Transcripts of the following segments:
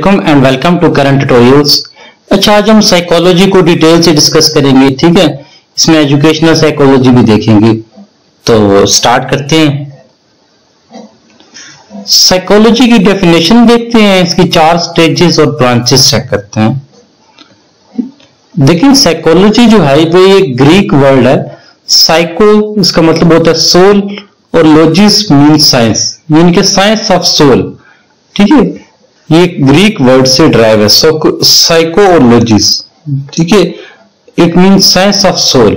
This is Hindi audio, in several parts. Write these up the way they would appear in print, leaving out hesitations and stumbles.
वालेकुम and welcome to Current Tutorials. अच्छा, आज हम साइकोलॉजी को डिटेल से डिस्कस करेंगे, ठीक है। इसमें एजुकेशनल साइकोलॉजी भी देखेंगे। तो स्टार्ट करते हैं। साइकोलॉजी की डेफिनेशन देखते हैं, इसकी 4 स्टेजेस और ब्रांचेस चेक करते हैं। देखिए, साइकोलॉजी जो है वो एक ग्रीक वर्ड है। साइको इसका मतलब होता है सोल और लॉजिस मीन साइंस, मीन के साइंस ऑफ सोल, ठीक है। ये ग्रीक वर्ड से ड्राइव है, साइको और लॉजिस, ठीक है। It means science of soul.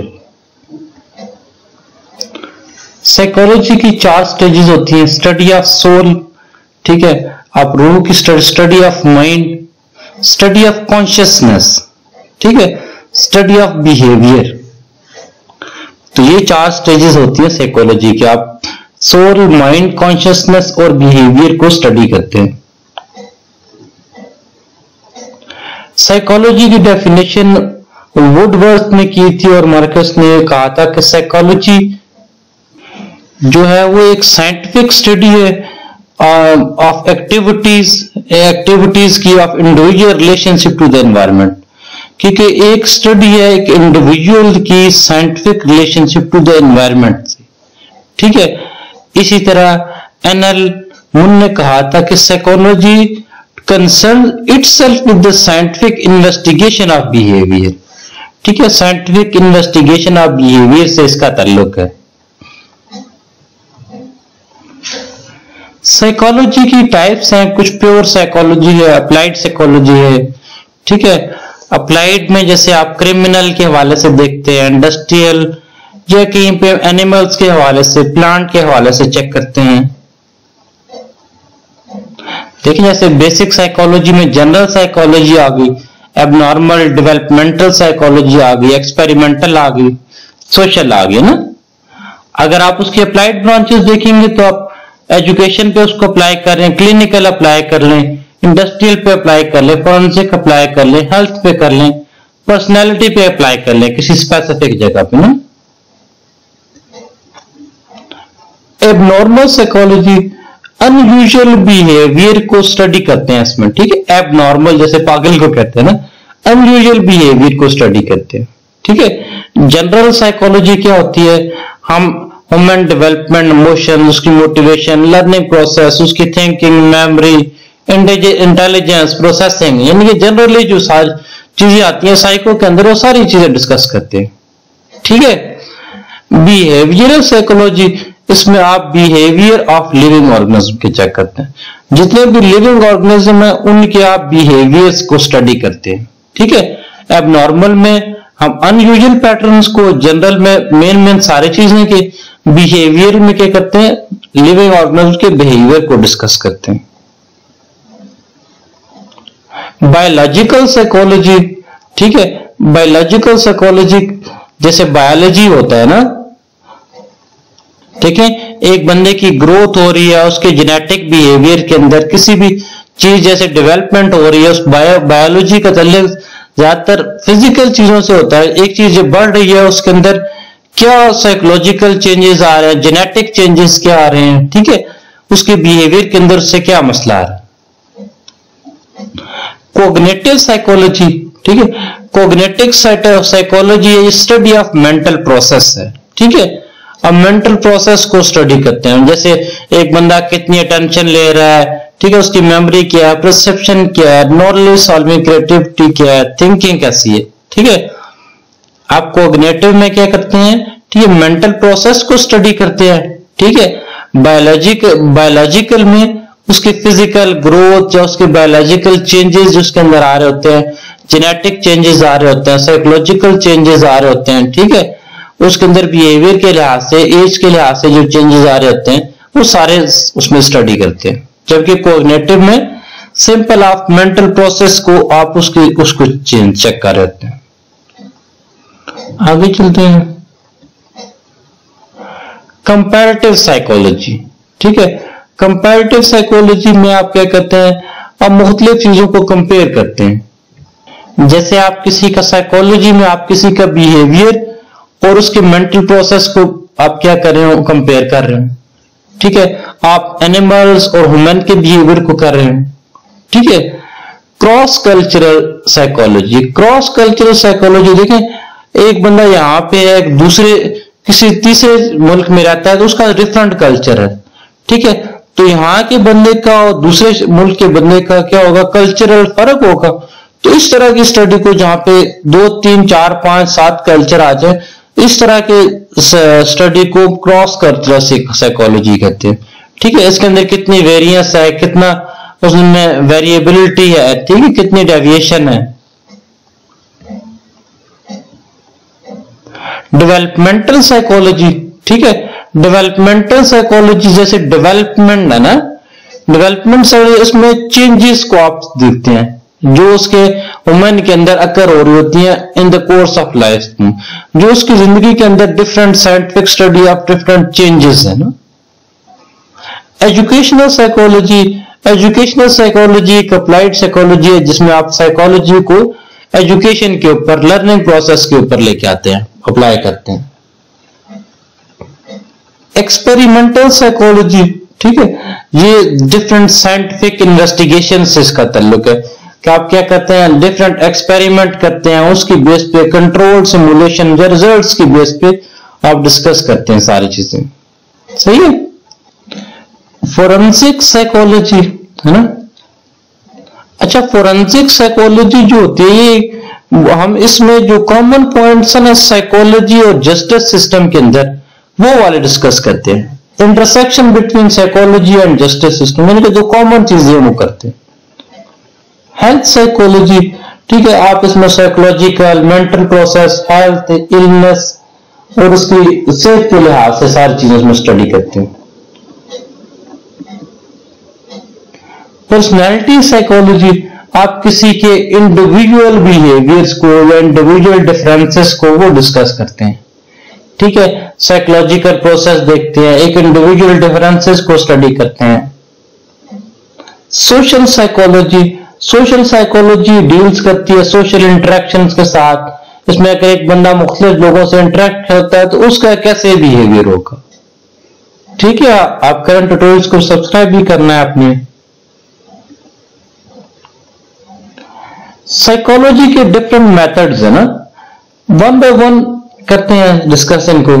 Psychology की 4 स्टेजेस होती हैं। स्टडी ऑफ सोल, ठीक है, आप रूह की study of mind, study of consciousness, ठीक है, स्टडी ऑफ बिहेवियर। तो ये 4 स्टेजेस होती है साइकोलॉजी की। आप सोल, माइंड, कॉन्शियसनेस और बिहेवियर को स्टडी करते हैं। साइकोलॉजी की डेफिनेशन वुडवर्थ ने की थी और मार्कस ने कहा था कि साइकोलॉजी जो है वो एक साइंटिफिक स्टडी है ऑफ एक्टिविटीज की of individual relationship to the environment, क्योंकि एक स्टडी है एक इंडिविजुअल की scientific relationship to the environment से, ठीक है। इसी तरह एनएल मुन ने कहा था कि psychology concern itself with the scientific investigation of behavior, ठीक है। साइंटिफिक इन्वेस्टिगेशन ऑफ बिहेवियर से इसका ताल्लुक है। साइकोलॉजी की टाइप्स हैं, कुछ प्योर साइकोलॉजी है, अप्लाइड साइकोलॉजी है, ठीक है। अप्लाइड में जैसे आप क्रिमिनल के हवाले से देखते हैं, इंडस्ट्रियल या कहीं पे एनिमल्स के हवाले से, प्लांट के हवाले से चेक करते हैं। देखिए, जैसे बेसिक साइकोलॉजी में जनरल साइकोलॉजी आ गई, एबनॉर्मल डेवलपमेंटल साइकोलॉजी आ गई, एक्सपेरिमेंटल आ गई, सोशल आ गई ना। अगर आप उसकी अप्लाइड ब्रांचेस देखेंगे तो आप एजुकेशन पे उसको अप्लाई कर रहे हैं, क्लिनिकल अप्लाई कर लें, इंडस्ट्रियल पे अप्लाई कर लें, फॉरेंसिक अप्लाई कर लें, हेल्थ पे कर लें, पर्सनैलिटी पे अप्लाई कर लें, किसी स्पेसिफिक जगह पे ना। एबनॉर्मल साइकोलॉजी अनयूजुअल बिहेवियर को स्टडी करते हैं इसमें, ठीक है। एबनॉर्मल जैसे पागल को कहते हैं ना, अनयूजुअल बिहेवियर को स्टडी करते हैं, ठीक है। जनरल साइकोलॉजी क्या होती है, हम ह्यूमन डेवलपमेंट, इमोशन, उसकी मोटिवेशन, लर्निंग प्रोसेस, उसकी थिंकिंग, मेमोरी, इंटेलिजेंस, प्रोसेसिंग, यानी कि जनरली जो सारी चीजें आती हैं साइको के अंदर, वो सारी चीजें डिस्कस करते हैं, ठीक है। बिहेवियरल साइकोलॉजी, इसमें आप बिहेवियर ऑफ लिविंग ऑर्गेनिज्म के चेक करते हैं। जितने भी लिविंग ऑर्गेनिज्म है उनके आप बिहेवियर्स को स्टडी करते हैं, ठीक है। एबनॉर्मल में हम अनयूजुअल पैटर्न्स को, जनरल में मेन सारी चीजें के, बिहेवियर में क्या करते हैं, लिविंग ऑर्गेनिज्म के बिहेवियर को डिस्कस करते हैं। बायोलॉजिकल साइकोलॉजी, ठीक है। बायोलॉजिकल साइकोलॉजी जैसे बायोलॉजी होता है ना, ठीक है। एक बंदे की ग्रोथ हो रही है, उसके जेनेटिक बिहेवियर के अंदर किसी भी चीज जैसे डेवलपमेंट हो रही है, उस बायोलॉजी का ताल्लुक ज्यादातर फिजिकल चीजों से होता है। एक चीज बढ़ रही है, उसके अंदर क्या साइकोलॉजिकल चेंजेस आ रहे हैं, जेनेटिक चेंजेस क्या आ रहे हैं, ठीक है। उसके बिहेवियर के अंदर उससे क्या मसला आ रहा है। कोग्निटिव साइकोलॉजी, ठीक है। Cognitive psychology study of mental process है, ठीक है। अब मेंटल प्रोसेस को स्टडी करते हैं, जैसे एक बंदा कितनी अटेंशन ले रहा है, ठीक है, उसकी मेमोरी क्या है, परसेप्शन क्या है, नॉलेज सॉल्विंग क्रिएटिविटी क्या है, थिंकिंग कैसी है, ठीक है। आप कोग्निटिव में क्या करते हैं, ठीक है, मेंटल प्रोसेस को स्टडी करते हैं, ठीक है। बायोलॉजिकल में उसकी फिजिकल ग्रोथ या उसके बायोलॉजिकल चेंजेस जो उसके अंदर आ रहे होते हैं, जेनेटिक चेंजेस आ रहे होते हैं, साइकोलॉजिकल चेंजेस आ रहे होते हैं, ठीक है। उसके अंदर बिहेवियर के लिहाज से, एज के लिहाज से जो चेंजेस आ रहे होते हैं वो सारे उसमें स्टडी करते हैं। जबकि कोग्निटिव में सिंपल ऑफ मेंटल प्रोसेस को आप उसको चेक कर रहे होते हैं। आगे चलते हैं। कंपैरेटिव साइकोलॉजी, ठीक है। कंपैरेटिव साइकोलॉजी में आप क्या करते हैं, आप मुख्तलिफ चीजों को कंपेयर करते हैं। जैसे आप किसी का साइकोलॉजी में आप किसी का बिहेवियर और उसके मेंटल प्रोसेस को आप क्या कर रहे हो, कंपेयर कर रहे हो, ठीक है। आप एनिमल्स और ह्यूमन के बिहेवियर को कर रहे हैं, ठीक है। Cross cultural psychology. Cross cultural psychology देखें, एक बंदा यहाँ पे है, दूसरे किसी तीसरे मुल्क में रहता है तो उसका डिफरेंट कल्चर है, ठीक है। तो यहाँ के बंदे का और दूसरे मुल्क के बंदे का क्या होगा, कल्चरल फर्क होगा। तो इस तरह की स्टडी को जहाँ पे 2, 3, 4, 5, 7 कल्चर आ जाए, इस तरह के स्टडी को क्रॉस कल्चरल साइकोलॉजी कहते हैं, ठीक है। इसके अंदर कितनी वेरिएंस है, कितना उसमें वेरिएबिलिटी है, ठीक है, कितनी डेविएशन है। डेवलपमेंटल साइकोलॉजी, ठीक है। डेवलपमेंटल साइकोलॉजी जैसे डेवलपमेंट है ना, डेवलपमेंट साइकोलॉजी, इसमें चेंजेस को आप देखते हैं जो उसके वुमेन के अंदर अकर हो रही होती है in the course of life, जो उसकी जिंदगी के अंदर different scientific study of different changes है ना। एजुकेशनल साइकोलॉजी, एजुकेशनल साइकोलॉजी एक अप्लाइड साइकोलॉजी है जिसमें आप साइकोलॉजी को एजुकेशन के ऊपर, लर्निंग प्रोसेस के ऊपर लेके आते हैं, अप्लाई करते हैं। एक्सपेरिमेंटल साइकोलॉजी, ठीक है, ये डिफरेंट साइंटिफिक इन्वेस्टिगेशन से इसका ताल्लुक है कि आप क्या करते हैं, डिफरेंट एक्सपेरिमेंट करते हैं, उसकी बेस पे कंट्रोल सिमुलेशन या रिजल्ट्स की बेस पे आप डिस्कस करते हैं सारी चीजें, सही है। फोरेंसिक साइकोलॉजी है ना। अच्छा, फोरेंसिक साइकोलॉजी जो होती है, हम इसमें जो कॉमन पॉइंट्स है ना साइकोलॉजी और जस्टिस सिस्टम के अंदर, वो वाले डिस्कस करते हैं। Intersection between psychology and justice system, यानी कि जो कॉमन चीजें वो करते हैं। हेल्थ साइकोलॉजी, ठीक है, आप इसमें psychological, mental process, health, illness और उसकी सेहत के लिहाज से सारी चीजें इसमें स्टडी करते हैं। पर्सनैलिटी साइकोलॉजी, आप किसी के इंडिविजुअल बिहेवियर्स को या इंडिविजुअल डिफरेंसेस को वो डिस्कस करते हैं, ठीक है। साइकोलॉजिकल प्रोसेस देखते हैं, एक इंडिविजुअल डिफरेंसेस को स्टडी करते हैं। Social psychology, social psychology deals करती है सोशल इंटरेक्शंस के साथ। इसमें अगर एक बंदा मुख्तलिफ लोगों से इंटरेक्ट करता है तो उसका कैसे बिहेवियर होगा, ठीक है। आप करंट ट्यूटोरियल्स को सब्सक्राइब भी करना है आपने। साइकोलॉजी के डिफरेंट मेथड्स है ना, वन बाय वन करते हैं डिस्कशन को,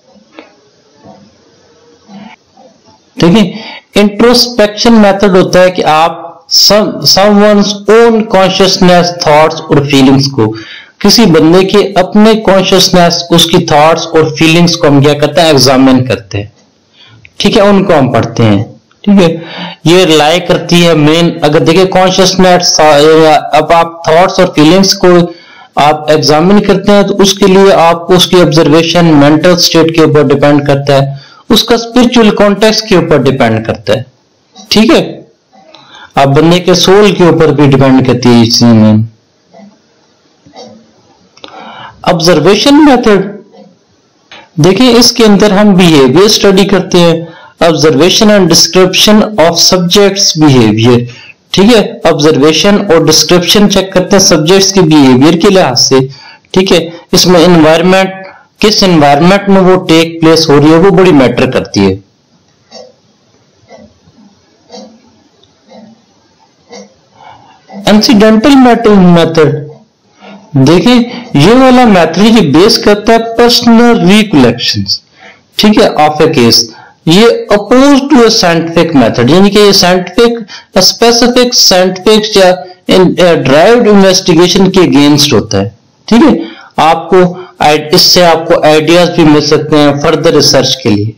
ठीक है। इंट्रोस्पेक्शन मेथड होता है कि आप समवन्स ओन कॉन्शियसनेस, थॉट्स और फीलिंग्स को, किसी बंदे के अपने कॉन्शियसनेस, उसकी थॉट्स और फीलिंग्स को हम क्या करते हैं, एग्जामिन करते हैं, ठीक है, उनको हम पढ़ते हैं, ठीक है। ये रिलाई करती है मेन, अगर देखिए कॉन्शियसनेस, अब आप थॉट्स और फीलिंग्स को आप एग्जामिन करते हैं तो उसके लिए आपको उसकी ऑब्जर्वेशन मेंटल स्टेट के ऊपर डिपेंड करता है, उसका स्पिरिचुअल कॉन्टेक्स्ट के ऊपर डिपेंड करता है, ठीक है। आप बंदे के सोल के ऊपर भी डिपेंड करती है इस चीज में। ऑब्जर्वेशन मेथड, देखिए इसके अंदर हम बिहेवियर स्टडी करते हैं, observation and description of subjects behaviour, ठीक है। ऑब्जर्वेशन और डिस्क्रिप्शन चेक करते हैं सब्जेक्ट्स के बिहेवियर के लिहाज से, ठीक है। इसमें एनवायरनमेंट, किस एनवायरनमेंट में वो टेक प्लेस हो रही है, वो बड़ी मैटर करती है। इंसिडेंटल मेथड, देखिए ये वाला मेथड बेस करता है पर्सनल रिकलेक्शंस, ठीक है, ऑफ ए केस। ये oppose to a scientific method, यानी कि ये साइंटिफिक, स्पेसिफिक साइंटिफिक या ड्राइव्ड इन्वेस्टिगेशन के अगेंस्ट होता है, ठीक है। आपको इससे आपको आइडियाज भी मिल सकते हैं फर्दर रिसर्च के लिए।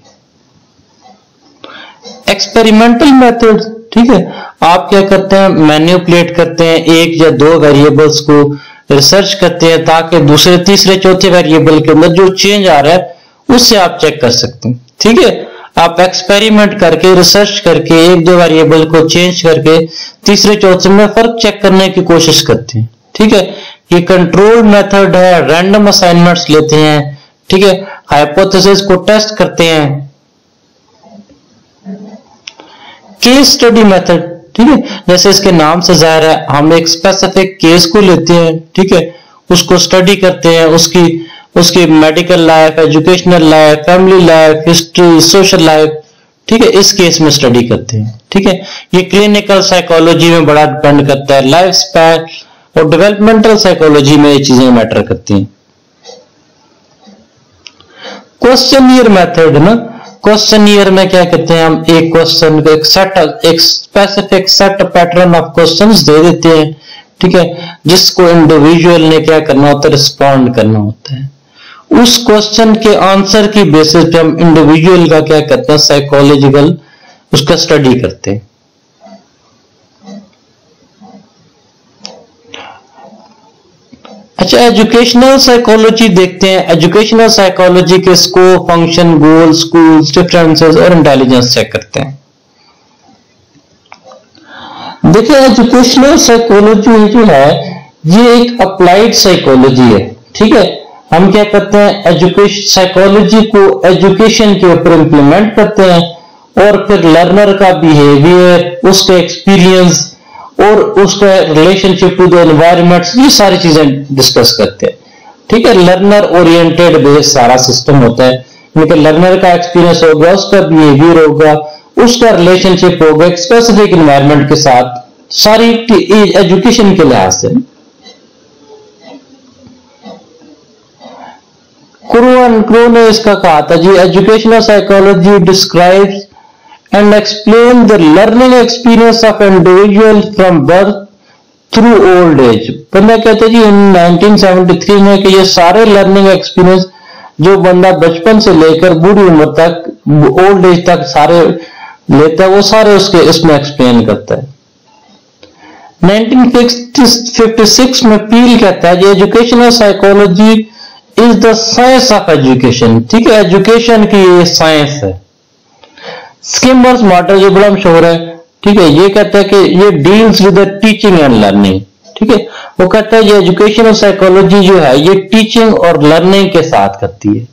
एक्सपेरिमेंटल मेथड, ठीक है, आप क्या करते हैं, मैनिपुलेट करते हैं एक या दो वेरिएबल्स को, रिसर्च करते हैं ताकि दूसरे, तीसरे, चौथे वेरिएबल के अंदर जो चेंज आ रहा है उससे आप चेक कर सकते हैं, ठीक है। आप एक्सपेरिमेंट करके, रिसर्च करके, एक दो वेरिएबल को चेंज करके तीसरे चौथे में फर्क चेक करने की कोशिश करते हैं, ठीक है। ये कंट्रोल मेथड है, रैंडम असाइनमेंट्स लेते हैं, ठीक है, हाइपोथेसिस को टेस्ट करते हैं। केस स्टडी मेथड, ठीक है, जैसे इसके नाम से जाहिर है हम एक स्पेसिफिक केस को लेते हैं, ठीक है, उसको स्टडी करते हैं, उसकी medical life, educational life, family life, history, social life, ठीक है, इस केस में स्टडी करते हैं। ठीक है, ये क्लिनिकल साइकोलॉजी में बड़ा डिपेंड करता है, लाइफ स्पैन और डेवलपमेंटल साइकोलॉजी में ये चीजें मैटर करती हैं। क्वेश्चनियर मेथड ना, क्वेश्चनियर में क्या करते हैं, हम एक क्वेश्चन को एक specific set pattern of questions दे देते हैं। ठीक है, जिसको इंडिविजुअल ने क्या करना होता है, रिस्पॉन्ड करना होता है। उस क्वेश्चन के आंसर की बेसिस पे हम इंडिविजुअल का क्या करते हैं, साइकोलॉजिकल उसका स्टडी करते हैं। अच्छा, एजुकेशनल साइकोलॉजी देखते हैं। एजुकेशनल साइकोलॉजी के scope, function, goal, schools, differences और इंटेलिजेंस चेक करते हैं। देखिए, एजुकेशनल साइकोलॉजी जो है ये एक अप्लाइड साइकोलॉजी है। ठीक है, हम क्या करते हैं, एजुकेशन साइकोलॉजी को एजुकेशन के ऊपर इंप्लीमेंट करते हैं और फिर लर्नर का बिहेवियर, उसका एक्सपीरियंस और उसका रिलेशनशिप टू द एनवायरनमेंट, ये सारी चीजें डिस्कस करते हैं। ठीक है, लर्नर ओरिएंटेड बेस्ड सारा सिस्टम होता है। मतलब लर्नर का एक्सपीरियंस होगा, उसका बिहेवियर होगा, उसका रिलेशनशिप होगा एक स्पेसिफिक एनवायरनमेंट के साथ, सारी एजुकेशन के लिहाज से। क्रो ने इसका कहा था जी, educational psychology describes and explain the learning experience of individual from birth through old age। बंदा कहते जी 1973 में कि ये सारे लर्निंग एक्सपीरियंस जो बंदा बचपन से लेकर बूढ़ी उम्र तक, ओल्ड एज तक सारे लेता है, वो सारे उसके इसमें एक्सप्लेन करता है। 1956 में पील कहता है, educational psychology is the science of education. ठीक है, एजुकेशन की ये साइंस है। स्किमर्स मॉडल जो बड़ा मशहूर है, ठीक है, ये कहता है कि ये deals with teaching and learning. ठीक है, वो कहता है ये एजुकेशनल साइकोलॉजी जो है ये टीचिंग और लर्निंग के साथ करती है।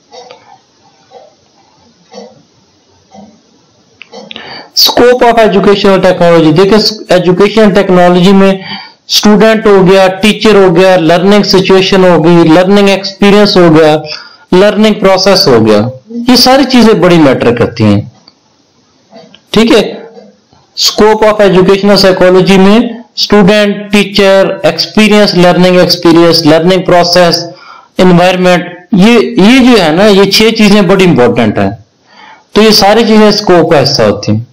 स्कोप ऑफ एजुकेशनल टेक्नोलॉजी, देखिए एजुकेशनल टेक्नोलॉजी में स्टूडेंट हो गया, टीचर हो गया, लर्निंग सिचुएशन हो गई, लर्निंग एक्सपीरियंस हो गया, लर्निंग प्रोसेस हो गया, ये सारी चीजें बड़ी मैटर करती हैं। ठीक है, स्कोप ऑफ एजुकेशनल साइकोलॉजी में student, teacher, experience, learning process, environment, ये जो है ना, ये 6 चीजें बड़ी इंपॉर्टेंट है। तो ये सारी चीजें स्कोप का हिस्सा होती हैं।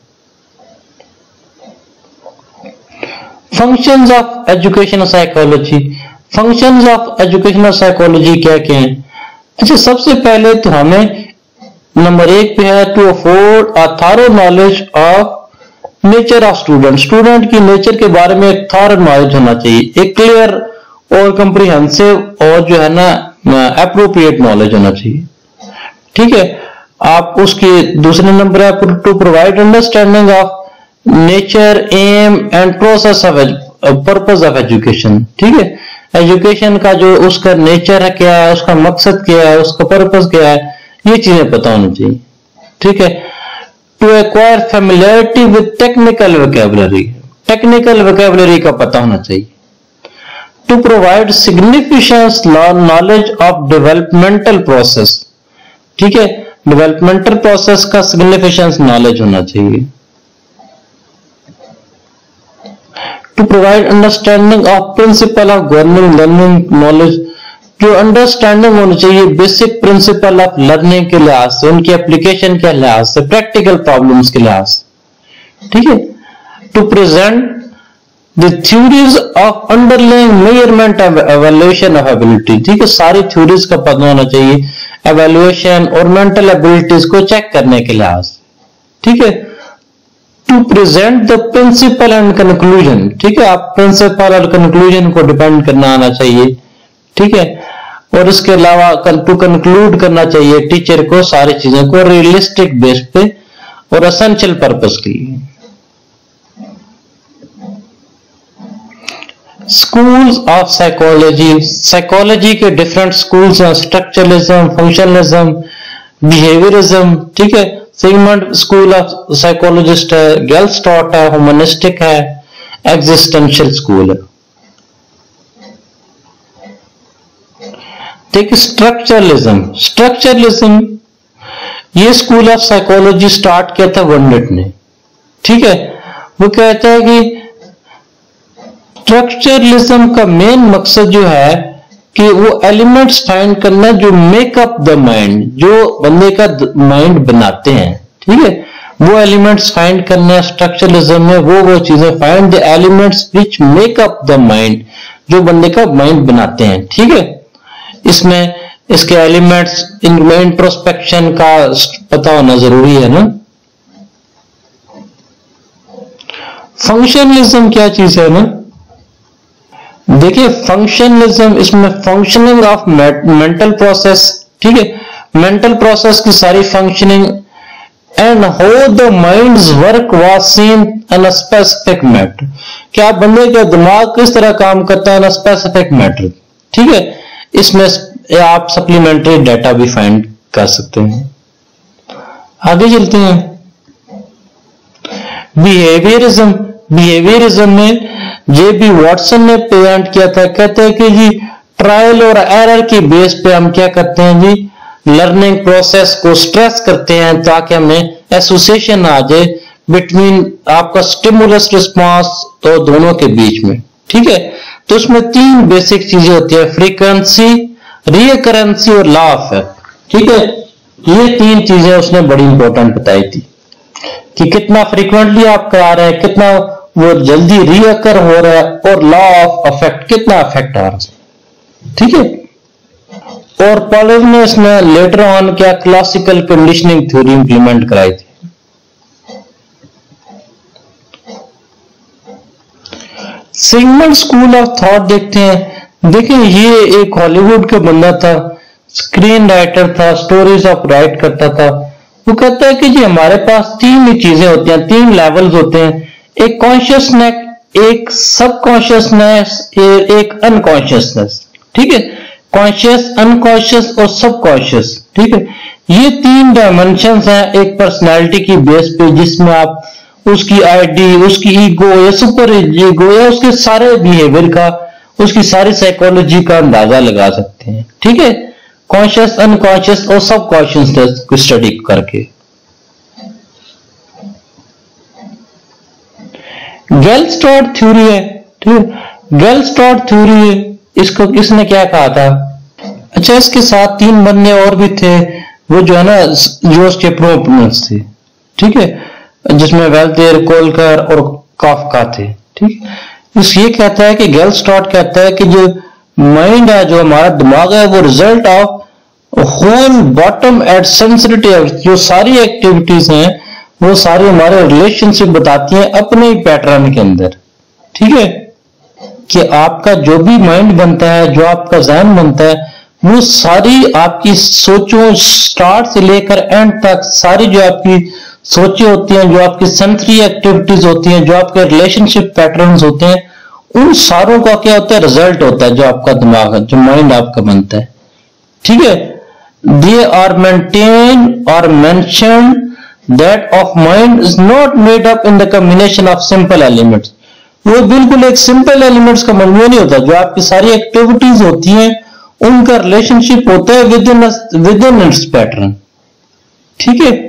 Functions of educational psychology, functions of educational psychology क्या क्या है? अच्छा, सबसे पहले तो हमें नंबर 1 पे है to afford a thorough knowledge of nature of student. Student की नेचर के बारे में एक थॉरो नॉलेज होना चाहिए, एक क्लियर और कंप्रीहेंसिव और जो है ना एप्रोप्रिएट नॉलेज होना चाहिए। ठीक है, आप उसके दूसरे नंबर है to provide understanding of nature, aim and process of purpose of education. ठीक है, एजुकेशन का जो उसका नेचर है क्या है, उसका मकसद क्या है, उसका पर्पस क्या है, ये चीजें पता होनी चाहिए। ठीक है, to acquire familiarity with technical vocabulary, technical vocabulary का पता होना चाहिए। To provide significance knowledge of developmental process. ठीक है, डेवलपमेंटल प्रोसेस का सिग्निफिकेंस नॉलेज होना चाहिए। To provide understanding of principle of governing learning knowledge, जो अंडरस्टैंडिंग होनी चाहिए बेसिक प्रिंसिपल ऑफ लर्निंग के लिहाज से, उनकी एप्लीकेशन के लिहाज से, प्रैक्टिकल प्रॉब्लम्स के लिहाज से। ठीक है, to present the theories of underlying measurement of evaluation of ability. ठीक है, सारी थ्योरीज का पता होना चाहिए, एवैल्यूएशन और मेंटल एबिलिटीज को चेक करने के लिहाज। ठीक है, to present the principle and conclusion. ठीक है, आप प्रिंसिपल और कंक्लूजन को डिपेंड करना आना चाहिए। ठीक है, और इसके अलावा टू कंक्लूड करना चाहिए टीचर को सारी चीजों को रियलिस्टिक बेस पे और एसेंशियल पर्पस के लिए। स्कूल्स ऑफ साइकोलॉजी, साइकोलॉजी के डिफरेंट स्कूल्स हैं, स्ट्रक्चरलिज्म, फंक्शनलिज्म, बिहेवियरिज्म। ठीक है, सिगमंड स्कूल ऑफ साइकोलॉजिस्ट है, गेल्स्टॉर्ट है, ह्यूमनिस्टिक है, एग्जिस्टेंशियल स्कूल है। देखिए स्ट्रक्चरलिज्म, स्ट्रक्चरलिज्म ये स्कूल ऑफ साइकोलॉजी स्टार्ट किया था वर्नेट ने, ठीक है। वो कहता है कि स्ट्रक्चरलिज्म का मेन मकसद जो है कि वो एलिमेंट्स फाइंड करना जो मेक अप द माइंड, जो बंदे का माइंड बनाते हैं, ठीक है, वो एलिमेंट्स फाइंड करना है स्ट्रक्चरलिज्म में। वो चीजें find the elements which make up the mind, जो बंदे का माइंड बनाते हैं, ठीक है। इसमें इसके एलिमेंट्स, इनमें इंट्रोस्पेक्शन का पता होना जरूरी है ना। फंक्शनलिज्म क्या चीज है ना, देखिए फंक्शनलिज्म, इसमें फंक्शनिंग ऑफ मेंटल प्रोसेस, ठीक है, मेंटल प्रोसेस की सारी functioning and how the minds work was seen in a specific matter, क्या बंदे का दिमाग किस तरह काम करता है इन अ स्पेसिफिक मैटर, ठीक है। इसमें आप सप्लीमेंट्री डाटा भी फाइंड कर सकते हैं। आगे चलते हैं। बिहेवियरिज्म, बिहेवियरिज्म में जे.बी. वॉटसन ने प्रेजेंट किया था। कहते हैं कि जी ट्रायल और एरर के बेस पे हम क्या करते हैं जी, लर्निंग प्रोसेस को स्ट्रेस करते हैं ताकि हमें एसोसिएशन आ जाए बिटवीन आपका स्टिमुलस रिस्पांस तो दोनों के बीच में, ठीक है। तो उसमें तीन बेसिक चीजें होती है, फ्रीक्वेंसी, रिकरेंसी और लॉ ऑफ इफेक्ट, ठीक है। ये तीन चीजें उसने बड़ी इंपॉर्टेंट बताई थी कि कितना फ्रीक्वेंटली आप करा रहे हैं, कितना वो जल्दी रिअकर हो रहा है, और लॉ ऑफ इफेक्ट, कितना इफेक्ट आ रहा है, ठीक है। और पॉलर ने इसमें लेटर ऑन क्या क्लासिकल कंडीशनिंग थ्योरी इंप्लीमेंट कराई थी। सिगमंड स्कूल ऑफ थॉट देखते हैं। देखिए ये एक हॉलीवुड का बंदा था, स्क्रीन राइटर था, स्टोरीज ऑफ राइट करता था। वो कहता है कि जी हमारे पास तीन ही चीजें होती हैं, तीन लेवल्स होते हैं, एक कॉन्शियसनेस, एक सबकॉन्शियसनेस, एक अनकॉन्शियसनेस, ठीक है। कॉन्शियस, अनकॉन्शियस और सबकॉन्शियस, ठीक है। ये तीन डायमेंशंस हैं एक पर्सनालिटी की बेस पे, जिसमें आप उसकी आईडी, उसकी ईगो या सुपर ईगो या उसके सारे बिहेवियर का, उसकी सारी साइकोलॉजी का अंदाजा लगा सकते हैं, ठीक है। कॉन्शियस, अनकॉन्शियस और सबकॉन्शियसनेस को स्टडी करके। गेल्स्टॉर्ट थ्योरी है, ठीक है। गेल्स्टॉर्ट थ्योरी है, इसको किसने क्या कहा था? अच्छा, इसके साथ तीन बंदे और भी थे, वो जो है ना, जो उसके प्रोपोनेंट्स थे, ठीक है, जिसमें वेल्थेयर, कोलकर और काफका थे, ठीक है। इस ये कहता है कि गेल्स्टॉर्ट कहता है कि जो माइंड है, जो हमारा दिमाग है, वो result of whole bottom at sensitive, जो सारी एक्टिविटीज हैं वो सारी हमारे रिलेशनशिप बताती हैं अपने ही पैटर्न के अंदर, ठीक है। कि आपका जो भी माइंड बनता है, जो आपका ज़हन बनता है, वो सारी आपकी सोचों, स्टार्ट से लेकर एंड तक सारी जो आपकी सोचें होती हैं, जो आपकी सेंसरी एक्टिविटीज होती हैं, जो आपके रिलेशनशिप पैटर्न्स होते हैं, उन सारों का क्या होता है, रिजल्ट होता है जो आपका दिमाग है, जो माइंड आपका बनता है, ठीक है। दे आर मेंटेन और mention that of mind is not made up in the combination of simple elements. वो बिल्कुल एक सिंपल एलिमेंट्स का मजमूआ नहीं होता, जो आपकी सारी एक्टिविटीज होती हैं उनका रिलेशनशिप होता है विद इन इट्स पैटर्न, ठीक है।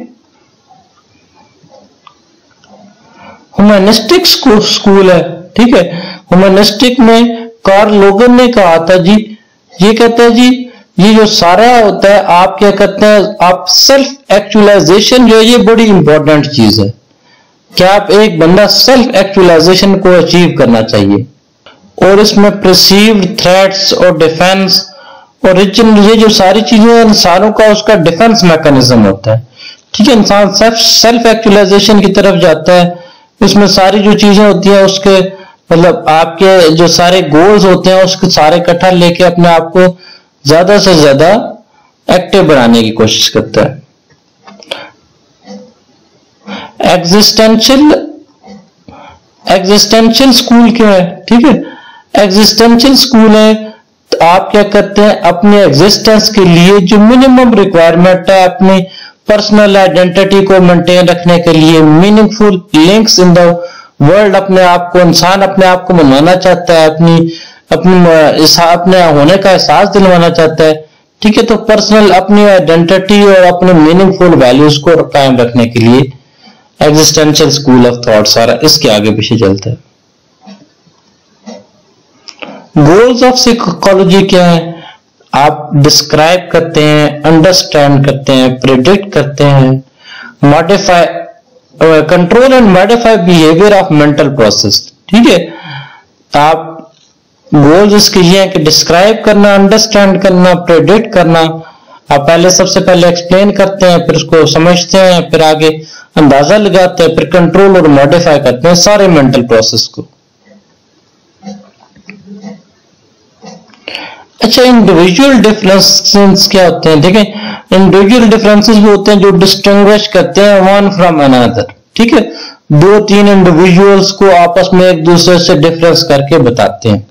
ह्यूमैनिस्टिक स्कूल है, ठीक है। ह्यूमैनिस्टिक में कार्ल लोगन ने कहा था जी, ये कहता है जी ये जो सारा होता है, आप क्या करते हैं, आप सेल्फ एक्चुअलाइजेशन जो है ये बड़ी इंपॉर्टेंट चीज है। क्या आप एक बंदा सेल्फ एक्चुअलाइजेशन को अचीव करना चाहिए, और इसमें परसीव्ड थ्रेट्स और डिफेंस और ये जो सारी चीजें इंसानों का उसका डिफेंस मैकेनिज्म होता है, ठीक है। इंसान सेल्फ एक्चुअलाइजेशन की तरफ जाता है, इसमें सारी जो चीजें होती हैं उसके मतलब आपके जो सारे गोल्स होते हैं उसके सारे इकट्ठा लेके अपने आप को ज्यादा से ज्यादा एक्टिव बनाने की कोशिश करता है। एग्जिस्टेंशियल स्कूल क्या है, ठीक है। एग्जिस्टेंशियल स्कूल है, तो आप क्या करते हैं, अपने एग्जिस्टेंस के लिए जो मिनिमम रिक्वायरमेंट है, अपनी पर्सनल आइडेंटिटी को मेंटेन रखने के लिए, meaningful links in the world, अपने आप को, इंसान अपने आप को मनवाना चाहता है, अपने होने का एहसास दिलवाना चाहता है, ठीक है। तो पर्सनल अपनी आइडेंटिटी और अपने मीनिंगफुल वैल्यूज को कायम रखने के लिए एग्जिस्टेंशियल स्कूल ऑफ थॉट सारा इसके आगे पीछे चलता है। गोल्स ऑफ साइकोलॉजी क्या है? आप डिस्क्राइब करते हैं, अंडरस्टैंड करते हैं, प्रेडिक्ट करते हैं, modify, control and modify behaviour of mental process. ठीक है। आप गोल्स इसके ये हैं कि डिस्क्राइब करना, अंडरस्टैंड करना, प्रेडिक्ट करना। आप पहले सबसे पहले एक्सप्लेन करते हैं, फिर उसको समझते हैं, फिर आगे अंदाजा लगाते हैं, फिर कंट्रोल और मॉडिफाई करते हैं सारे मेंटल प्रोसेस को। अच्छा, इंडिविजुअल डिफरेंसेस क्या होते हैं? देखें, इंडिविजुअल डिफरेंसेस वो होते हैं जो डिस्टिंग्विश करते हैं वन फ्रॉम अनदर। ठीक है। दो तीन इंडिविजुअल्स को आपस में एक दूसरे से डिफरेंस करके बताते हैं।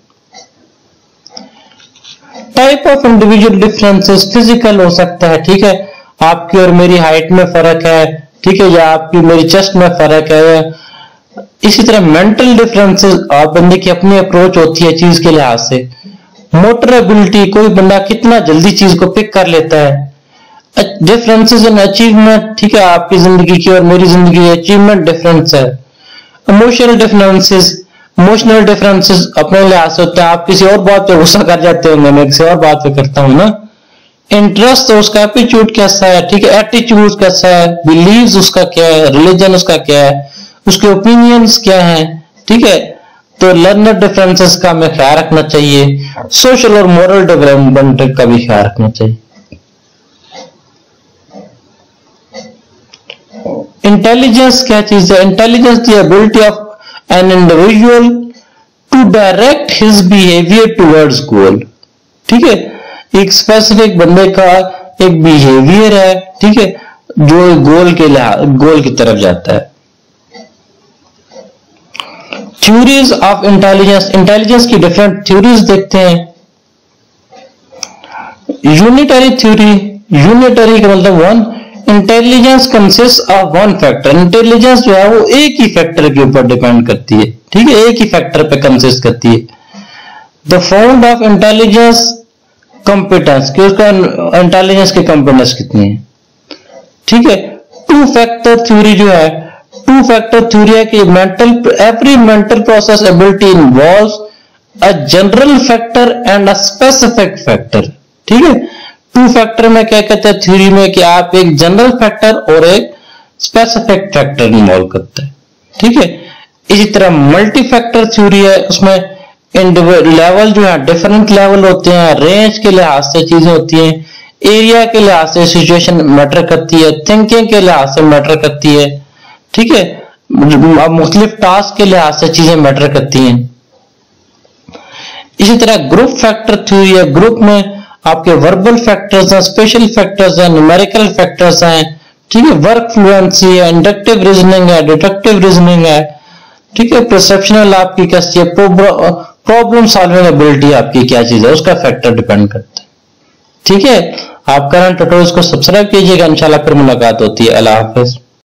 Type of individual differences physical हो सकता है। ठीक है। आपकी और मेरी हाइट में फर्क है, ठीक है, या आपकी मेरी चेस्ट में फर्क है। इसी तरह मेंटल डिफरेंसेस आप बंदे की अपनी अप्रोच होती है चीज के लिहाज से। मोटर एबिलिटी, कोई बंदा कितना जल्दी चीज को पिक कर लेता है। डिफरेंसेस इन अचीवमेंट, ठीक है, आपकी जिंदगी की और मेरी जिंदगी की अचीवमेंट डिफरेंस है। इमोशनल डिफरेंसेस, इमोशनल डिफरेंसेस अपने लिहाज से होते हैं। आप किसी और बात पे गुस्सा कर जाते होंगे, मैं किसी और बात पे करता हूं ना। इंटरेस्ट, उसका एप्टीट्यूड कैसा है, ठीक है, एटीट्यूड कैसा है, बिलीव्स उसका क्या है, रिलीजन उसका क्या है, उसके ओपिनियंस क्या है। ठीक है। तो लर्नर डिफरेंसेस का हमें ख्याल रखना चाहिए। सोशल और मोरल डेवलपमेंट का भी ख्याल रखना चाहिए। इंटेलिजेंस क्या चीज है? Intelligence the ability of an individual to direct his behaviour towards goal. ठीक है। एक स्पेसिफिक बंदे का एक बिहेवियर है, ठीक है, जो गोल की तरफ जाता है। थ्योरीज ऑफ इंटेलिजेंस, इंटेलिजेंस की डिफरेंट थ्योरीज देखते हैं। यूनिटरी थ्योरी, यूनिटरी का मतलब one, intelligence consist of one factor. Intelligence जो है वो एक ही फैक्टर के ऊपर डिपेंड करती है। ठीक है। एक ही फैक्टर पे कंसिस्ट करती है। The found of intelligence competence, कि उसका इंटेलिजेंस की कॉम्पिटेंस कितनी है। ठीक है। टू फैक्टर थ्योरी जो है, टू फैक्टर थ्योरी है कि every mental process ability involves a general factor and a specific factor. ठीक है। टू फैक्टर में क्या कहते हैं थ्योरी में कि आप एक जनरल फैक्टर और एक स्पेसिफिक फैक्टर इन्वॉल्व करते हैं। ठीक है। इसी तरह मल्टी फैक्टर थ्योरी है, उसमें लेवल जो है डिफरेंट लेवल होते हैं, रेंज के लिहाज से चीजें होती हैं, एरिया के लिहाज से सिचुएशन मैटर करती है, थिंकिंग के लिहाज से मैटर करती है। ठीक है। मुख्तलिफ टास्क के लिहाज से चीजें मैटर करती हैं। इसी तरह ग्रुप फैक्टर थ्योरी है, ग्रुप में आपके वर्बल फैक्टर्स हैं, स्पेशल फैक्टर्स हैं, न्यूमेरिकल फैक्टर्स हैं। ठीक है। वर्क फ्लुएंसी है, इंडक्टिव रीजनिंग है, डिडक्टिव रीजनिंग है। ठीक है। परसेप्शनल आपकी कैसी है, प्रॉब्लम सॉल्विंग एबिलिटी आपकी क्या चीज है, उसका फैक्टर डिपेंड करता है। ठीक है। आप करंट ट्यूटोरियल्स को सब्सक्राइब कीजिएगा, इंशाल्लाह फिर मुलाकात होती है। अल्लाह हाफिज।